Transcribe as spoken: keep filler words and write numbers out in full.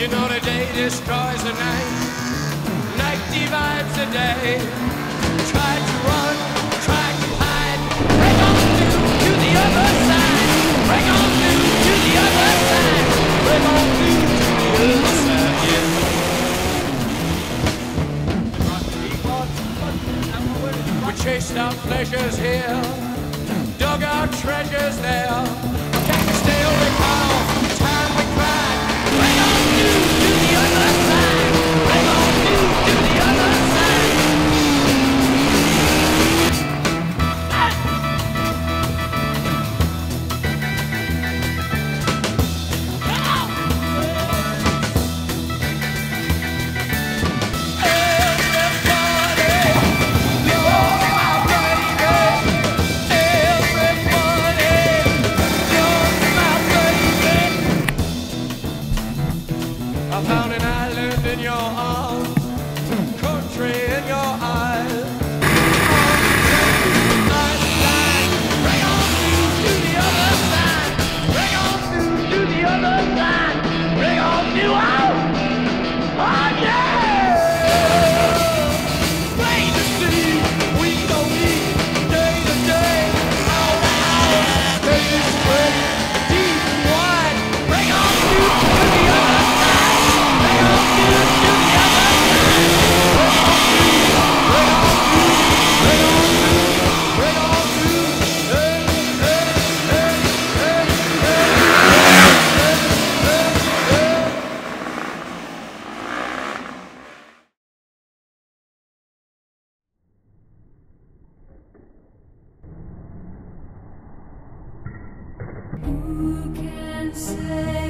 You know the day destroys the night, night divides the day. Try to run, try to hide, break on through to the other side, break on through to the other side, break on through to the other side, yeah. We chased our pleasures here, dug our treasures there. Can you still recall the time we cried? Break on through to the other side, break on through to the other side. I found an island in your arms, country in your eyes. Bring on through to the other side, bring on through to the other side, bring on through, oh, oh yeah! Plain to see, we don't need day to day, hour to hour, day to spread, deep and wide, bring on through to the other side. Bring on through to the other side. Bring on through, bring on through, bring on through, bring on through. Hey, hey, hey, hey, hey, hey, hey, hey. Who can say